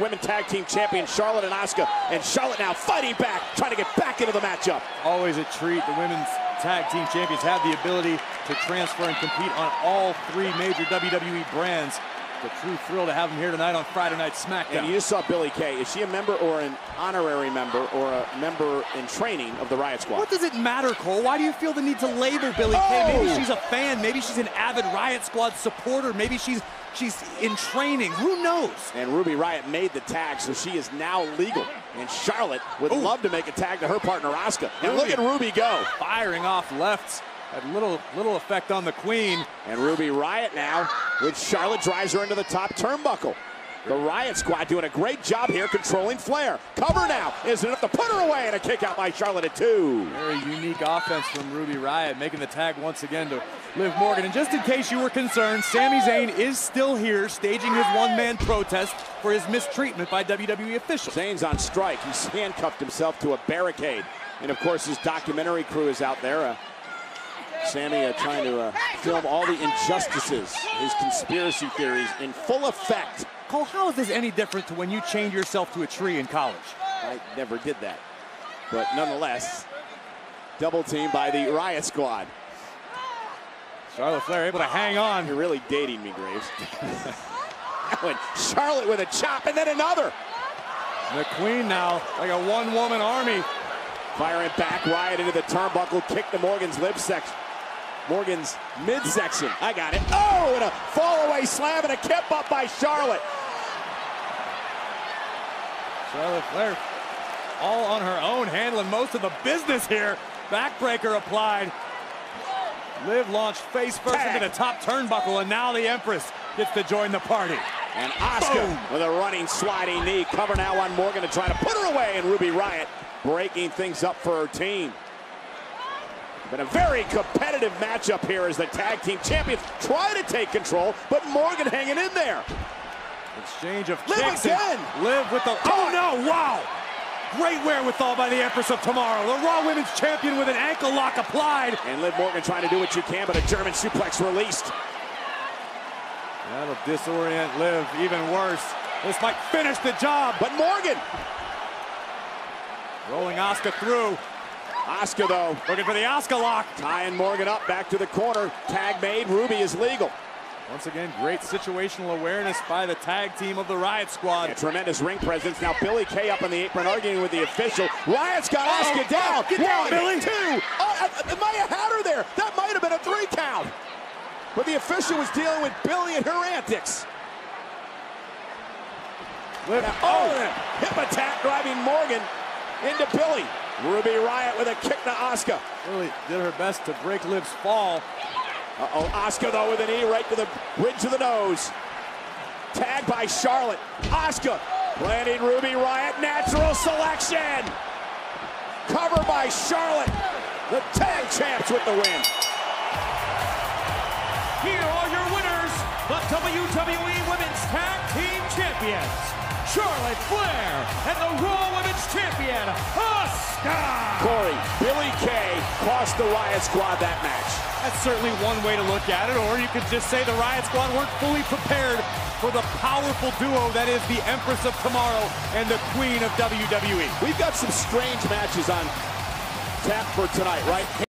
Women's Tag Team Champion Charlotte and Asuka. And Charlotte now fighting back, trying to get back into the matchup. Always a treat. The Women's Tag Team Champions have the ability to transfer and compete on all three major WWE brands. It's a true thrill to have them here tonight on Friday Night SmackDown. And you saw Billie Kay. Is she a member or an honorary member or a member in training of the Riot Squad? What does it matter, Cole? Why do you feel the need to label Billie Kay? Maybe she's a fan. Maybe she's an avid Riot Squad supporter. Maybe she's in training. Who knows? And Ruby Riott made the tag, so she is now legal. And Charlotte would love to make a tag to her partner, Asuka. And look at Ruby go. Firing off lefts. Had little effect on the Queen. And Ruby Riott now, with Charlotte drives her into the top turnbuckle. The Riot Squad doing a great job here controlling Flair. Cover now. Is enough to put her away, and a kick out by Charlotte at 2. Very unique offense from Ruby Riott, making the tag once again to Liv Morgan. And just in case you were concerned, Sami Zayn is still here staging his one-man protest for his mistreatment by WWE officials. Zayn's on strike. He's handcuffed himself to a barricade. And of course his documentary crew is out there. Sami trying to film all the injustices, his conspiracy theories in full effect. Cole, how is this any different to when you chained yourself to a tree in college? I never did that. But nonetheless, double team by the Riot Squad. Charlotte Flair able to hang on. You're really dating me, Graves. Charlotte with a chop and then another. The Queen now like a one-woman army. Firing back, Riott into the turnbuckle, kick to Morgan's Morgan's midsection. I got it. Oh, and a fall-away slam and a kip up by Charlotte. Charlotte Flair all on her own, handling most of the business here. Backbreaker applied. Liv launched face first into the top turnbuckle, and now the Empress gets to join the party. And Asuka with a running sliding knee. Cover now on Morgan to try to put her away, and Ruby Riott breaking things up for her team. Been a very competitive matchup here as the tag team champions try to take control, but Morgan hanging in there. Exchange of Liv kicks. Again. Liv with the... Oh, no! Wow! Great wherewithal by the Empress of Tomorrow. The Raw Women's Champion with an ankle lock applied. And Liv Morgan trying to do what you can, but a German suplex released. That'll disorient Liv even worse. This might finish the job. But Morgan rolling Asuka through. Asuka, though, looking for the Asuka lock. Tying Morgan up, back to the corner. Tag made, Ruby is legal. Once again, great situational awareness by the tag team of the Riot Squad. A tremendous ring presence. Now Billie Kay up on the apron arguing with the official. Riot's got Asuka down. Get down, Billie. 2. Oh, might have had her there. That might have been a 3 count. But the official was dealing with Billie and her antics. Hip attack driving Morgan into Billie. Ruby Riott with a kick to Asuka. Really did her best to break Liv's fall. Asuka, though, with a knee right to the bridge of the nose. Tag by Charlotte. Asuka landing Ruby Riott. Natural selection. Cover by Charlotte. The tag champs with the win. Here are your winners, the WWE Women's Tag Team Champions, Charlotte Flair, and the Raw Women's Champion, Asuka! Corey, Billie Kay cost the Riot Squad that match. That's certainly one way to look at it, or you could just say the Riot Squad weren't fully prepared for the powerful duo that is the Empress of Tomorrow and the Queen of WWE. We've got some strange matches on tap for tonight, right?